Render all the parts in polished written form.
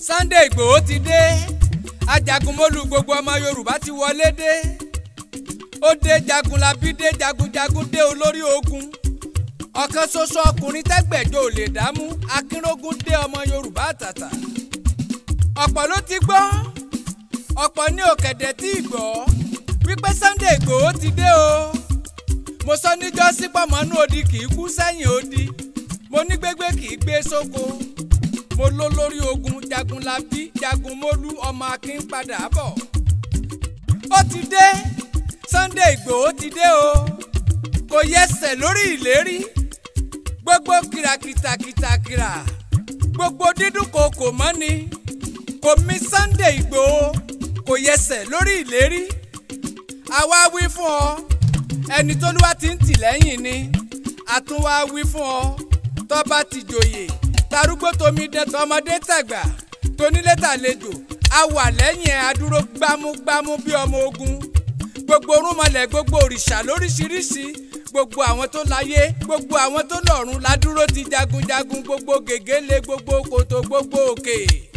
Sunday Igboho ti dé ajagunmólú gbogbo ọmọ Yorùbá ti wọlé dé ó dé jagunlabi dé jagunjagun dé olórí ogun ọ̀kan ṣoṣo ọkùnrin tẹ́gbẹ̀jọ ò lè dámú akínrógún dé ọmọ Yorùbá àtàtà ọ̀pọ̀ ló ti gbọ́ ọ̀pọ̀ ní òkèdè tí ìgbọ́ wípé Sunday Igboho ti dé o mo sọ níjọ́ sípọ̀mọ́nú odi kì í kú sẹ́yìn odi mo ní gbégbé kì í gbé sóko mo ló lórí ogun jagunlabi jagunmólú ọmọ akin padà bọ̀ ó ti dé Sunday Igboho ti dé o kò yẹsẹ̀ lórí ìlérí gbogbo kìràkìtàkìtàkìrà gbogbo dídùn kò mọ́ ni kò mí Sunday Igboho kò yẹsẹ̀ lórí ìlérí àwa wí fún ọ ẹni t'Olúwa ti ń tì lẹ́yìn ni àtúnwá wí fún ọ tó bá ti joyè tarúgbó tomi dẹ tọmọdé tàgbà tónílé tàlejò a wà lẹ́yìn ẹ̀ adúró gbámúgbámú bí ọmọ ogun gbogbo orúnmọlẹ̀ gbogbo òrìṣà lóríṣiríṣi gbogbo àwọn tó láyé gbogbo àwọn tó lọ́run ládúró ti jagunjagun gbogbo gègéle gbogbo kòtò gbogbo òkè.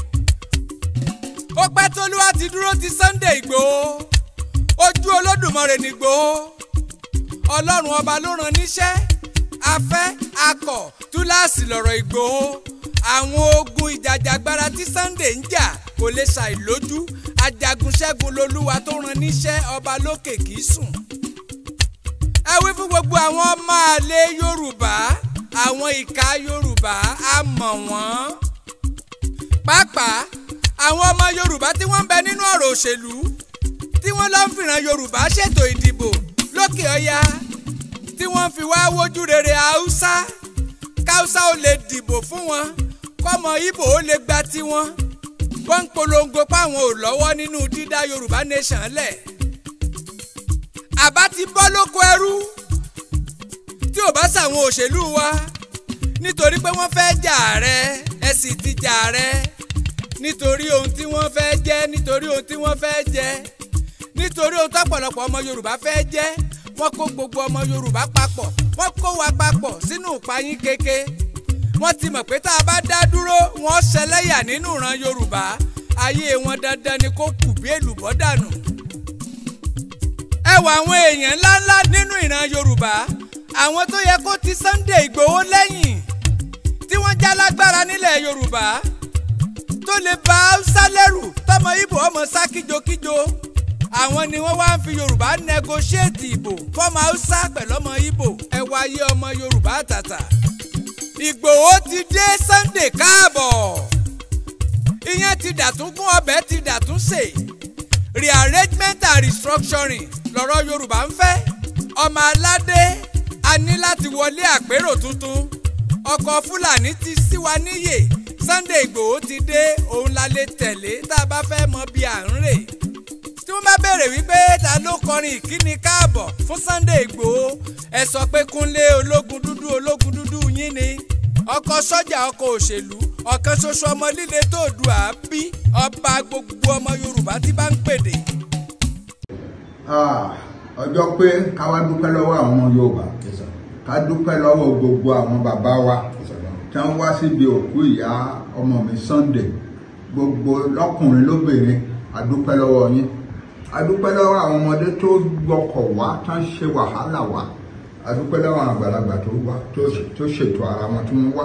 ó pẹ́ t'Olúwa ti dúró ti Sunday Igboho ojú Olódùmarè ní Igboho Ọlọ́run ọba ló rán níṣẹ́ afẹ́ akọ̀ túláàsì lọ̀rọ̀ Igboho àwọn ogun ìjàjàgbara tí Sunday ń jà kò lè ṣàìlójú ajagunṣẹ́gun lolúwa tó rán níṣẹ́ ọba lókè kì í sùn. ẹ wí fún gbogbo àwọn ọmọ àlè Yorùbá àwọn ìka Yorùbá a mọ̀ wọ́n. pàápàá àwọn ọmọ Yorùbá tí wọ́n ń bẹ nínú ọ̀rọ̀ òṣèlú tí wọ́n lọ ń fìran Yorùbá ṣètò ìdìbò lókè ọya tí wọ́n fi wá wojú rere Haúsá káúsá ó lè dìbò fún wọn kọ́mọ Ìgbò ó lè gba tiwọn wọ́n ń polongo páwọn ò lọ́wọ́ nínú dídá Yorùbá nation lẹ̀. àbá ti bọ́ lóko ẹrú tí ò bá ṣàwọn òṣèlú wa nítorí pé wọ́n fẹ́ jà ààrẹ ẹ sì ti jà ààrẹ nítorí ohun tí wọ́n fẹ́ jẹ́ nítorí ohun tí wọ́n fẹ́ jẹ nítorí ohun tọ́pọ̀lọpọ̀ ọmọ Yorùbá fẹ́ jẹ́ wọ́n kó gbogbo ọmọ Yorùbá papọ̀ wọ́n kó wa papọ̀ sínú ìpayín keke wọ́n ti mọ̀ pé tá a bá dá dúró wọ́n ṣẹlẹ́yà nínú ìran Yorùbá ayé wọn dandan ni kó kù bí èlùbọ́ dànù. ẹ wọ àwọn èèyàn ńláńlá nínú ìran Yorùbá àwọn tó yẹ kó ti Sunday Igboho lẹ́yìn tí wọ́n já lágbára nílẹ̀ Yorùbá tó lè ba Haúsá lẹ́rù tọmọ Ìgbò ọmọ sá kíjokíjo àwọn ni wọ́n wá ń fi Yorùbá negotiate ìbò fọmọ Haúsá pẹ̀lú ọmọ Ìgbò ẹ wáyé ọmọ Yorùbá àtàtà. Igboho ti dé Sunday káàbọ̀ ìyẹn ti dàtún gún ọbẹ̀ ti dàtún sè rearrangement and restructuring lọ́rọ̀ Yorùbá ń fẹ́ ọmọ aládé a ní láti wọlé àpérò tuntun ọkọ̀ Fúlàní ti ṣí wa níyè Sunday Igboho ti dé òun la lè tẹ̀lé tá a bá fẹ́ mọ bí à ń rè tí wọ́n bá béèrè wípé ta ló kọrin ìkíni káàbọ̀ fún Sunday Igboho ẹ sọ pé Kúnlé ológundúdú yín ni ọkọ̀ sọ́jà ọkọ̀ òṣèlú ọ̀kan ṣoṣo ọmọ líle tó dù á bí ọba gbogbo ọmọ Yorùbá tí bá ń pèdè. ọjọ́ pé ká wá dúpẹ́ lọ́wọ́ àwọn ọmọ Yorùbá ká dúpẹ́ lọ́wọ́ gbogbo àwọn bàbá wa tí wọ́n wá síbi òkú ìyá ọmọ mi Sunday gbogbo lọ́kùnrin lóbìnrin a dúpẹ́ lọ́wọ́ yín a dúpẹ́ lọ́wọ́ àwọn ọmọdé tó gbọ́kọ̀ wá tán ṣe wàhálà wá a dúpẹ́ lọ́wọ́ àwọn àgbàlagbà tó wá tó ṣètò ara wọn tí wọ́n wá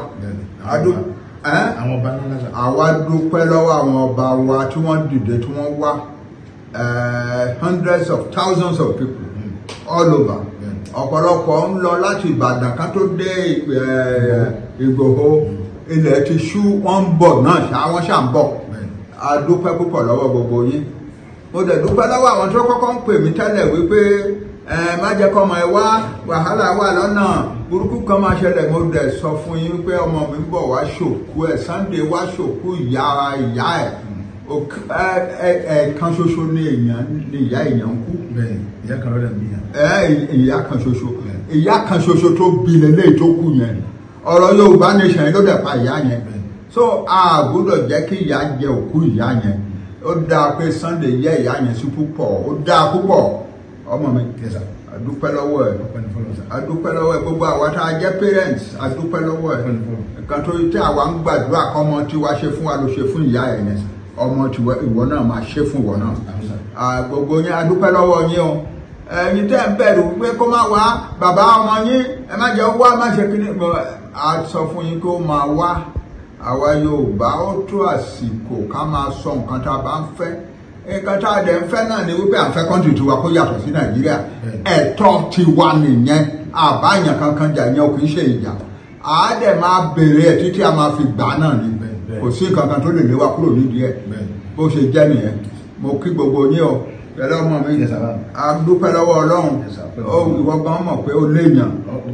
àwa dúpẹ́ lọ́wọ́ àwọn ọba wa tí wọ́n dìde tí wọ́n wá hundreds of thousands of people all over ọ̀pọ̀lọpọ̀ ń lọ láti Ìbàdàn kan tó dé Ìgbòho ilẹ̀ ti ṣú wọ́n ń bọ̀ náà wọ́n ṣà ń bọ̀ a dúpẹ́ púpọ̀ lọ́wọ́ gbogbo yín mo dẹ̀ dúpẹ́ lọ́wọ́ àwọn tó kọ́kọ́ ń pè mí tẹ́lẹ̀ wípé má jẹ́ kọ́mọ ẹ wá wàhálà wà lọ́nà burúkú kan máa ṣẹlẹ̀ mo dẹ̀ sọ fún yín pé ọmọ mi ń bọ̀ wá ṣòkú ẹ̀ Sunday wá ṣòkú ìyá ẹ̀ ẹ̀ẹ̀kan ṣoṣo ni ìyá èèyàn kú. ìyá kan lọ́dọ̀ bí yẹn. ìyá kan ṣoṣo ìyá kan ṣoṣo tó bí lélẹ́yìí tó kú yẹn ọ̀rọ̀ Yorùbá nation yẹn ló dẹ̀ pa ìyá yẹn so a gbọ́dọ̀ jẹ́ kí ìyá jẹ òkú ìyá yẹn ó dáa pé Sunday yẹ ìyá yẹn sí púpọ̀ ó dáa púpọ̀ ọmọ mi adúpẹ́ lọ́wọ́ ẹ̀ adúpẹ́ lọ́wọ́ ẹ̀ gbogbo àwa tá a jẹ́ parents adúpẹ́ lọ́wọ́ ẹ̀ nǹkan tó tí àwa ń gbàdúrà kọ́ ọmọ tí wàá ṣe fún wa ló ṣe fún ìyá ẹ̀ yẹn ọmọ tí ìwọ náà máa ṣe fún ìwọ náà gbogbo yín adúpẹ́ lọ́wọ́ yín o ẹ̀yin tẹ́ ń bẹ̀rù pé kó má wá bàbá ọmọ yín ẹ má jẹ́ wá má ṣe kíní a sọ fún yín kó máa wá àwa Yorùbá ó tó àsìkò ká máa sọ nǹkan tá a bá ń fẹ́ nǹkan tá a dẹ̀ ń fẹ́ náà ni wípé à ń fẹ́ kọ́ńtì tiwa kó yàtọ̀ sí Nàìjíríà ẹ̀tọ́ tiwa nìyẹn àbáyàn kankan jà yẹn ò kì í ṣe ìjà a dẹ̀ máa béèrè ẹ̀ títí a máa fi gbà náà ni kò sí nǹkan kan tó lè lé wa kúrò nídìí ẹ̀ bó ṣe jẹ́ nìyẹn mo kí gbogbo yín o pẹ̀lú ọmọ mi a dúpẹ́ lọ́wọ́ Ọlọ́run ìwọ gan mọ̀ pé ó léèyàn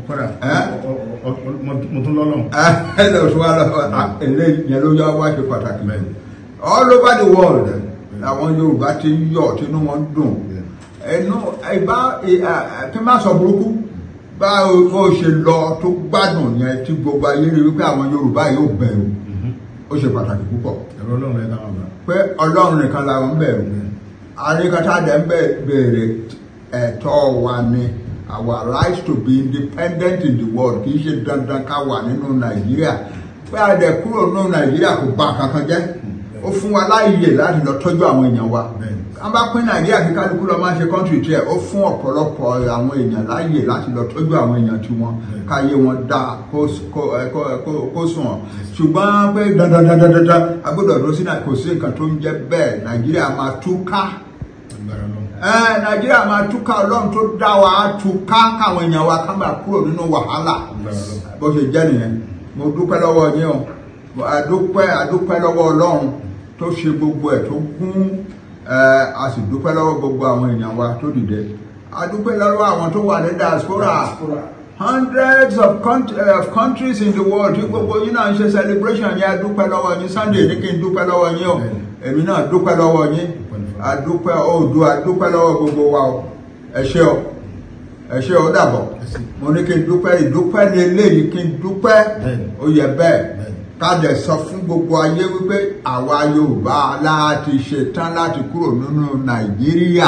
mo tún lọ́lọ́run ẹ lọ sí wa lọ́wọ́ eléyìí ló yọ wá ṣe pàtàkì all over the world àwọn Yorùbá ti ń yọ̀ tínú wọn dùn ẹnu ìbá kí n má sọ burúkú bá o ṣe lọ tó gbádùn yẹn tí gbogbo ayé rí wípé àwọn Yorùbá yóò bẹ̀rù ó ṣe pàtàkì púpọ̀ pé Ọlọ́run nìkan làwọn ń bẹ̀rù àríkàtà dẹ̀ ń bẹ̀rẹ̀ ẹ̀tọ́ wa ni our right to be independent in the world kì í ṣe dandan ká wà nínú Nàìjíríà pé a dẹ̀ kúrò nínú Nàìjíríà kò bà kankan jẹ́ ó fún wa láàyè láti lọ tọ́jú àwọn èèyàn wa a bá pín Nàìjíríà kí kálukú lọ máa ṣe kọ́ńtì tiẹ̀ ó fún ọ̀pọ̀lọpọ̀ àwọn èèyàn láàyè láti lọ tọ́jú àwọn èèyàn tiwọn káyé wọn dáa kó sùn ọ́ ṣùgbọ́n pé dandandandandan a gbọ́dọ̀ lọ sí kò sí nǹkan tó ń jẹ́ bẹ́ẹ̀ Nàìjíríà máa túká Nàìjíríà máa túká Ọlọ́run tó dá wa túká káwọn èèyàn wa ká máa kúrò nínú wàhálà bó ṣe jẹ́ nìyẹn mo dúpẹ́ lọ́wọ́ yín o adúpẹ́ lọ́wọ́ Ọlọ́run tó ṣe gbogbo ẹ̀ tó kún a sì dúpẹ́ lọ́wọ́ gbogbo àwọn èèyàn wa tó dìde a dúpẹ́ lọ́wọ́ àwọn tó wà ní diaspora hundreds of countries in the world tí gbogbo yín náà ń ṣe celebration yẹn a dúpẹ́ lọ́wọ́ yín Sunday ní kí n dúpẹ́ lọ́wọ́ yín o èmi náà dúpẹ́ lọ́wọ́ yín a dúpẹ́ Oòduà a dúpẹ́ lọ́wọ́ gbogbo wa o ẹ ṣé o dàbọ̀ mo ní kí n dúpẹ́ ìdúpẹ́ ní eléyìí kí n dúpẹ́ ó yẹ bẹ́ẹ̀ ká dẹ̀ sọ fún gbogbo ayé wípé àwa Yorùbá láti ṣetán láti kúrò nínú Nàìjíríà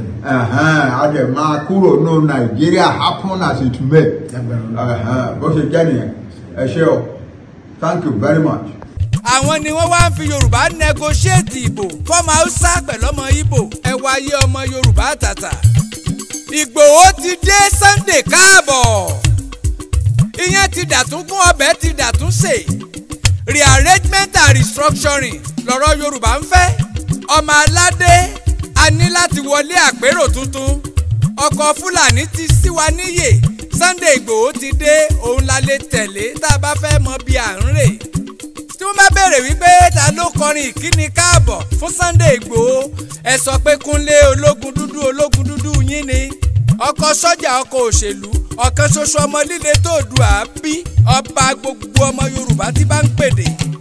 a dẹ̀ máa kúrò nínú Nàìjíríà happen as it may bó ṣe jẹ́ nìyẹn ẹ ṣé o thank you very much. àwọn ni wọ́n wá ń fi Yorùbá negotiate ìbò fọ́mọ Haúsá pẹ̀lú ọmọ Ìgbò ẹ wáyé ọmọ Yorùbá tàtà Ìgbòho ti dé Sunday káàbọ̀ ìyẹn ti dàtún gún ọbẹ̀ ti dàtún sè rearrangement and restructuring lọ́rọ̀ Yorùbá ń fẹ́ ọmọ aládé a ní láti wọlé àpérò tuntun ọkọ̀ Fúlàní ti ṣí wa níyè Sunday Ìgbòho ti dé òun la lè tẹ̀lé tá a bá fẹ́ mọ bí à ń rè tí wọ́n bá béèrè wípé ta ló kọrin ìkíni káàbọ̀ fún Sunday Ìgbòho ẹ sọ pé Kúnlé ológun dúdú yín ni ọkọ̀ sọ́jà ọkọ̀ òṣèlú ọ̀kan ṣoṣo ọmọ líle tó dùn àbí ọba gbogbo ọmọ Yorùbá tí bá ń pèdè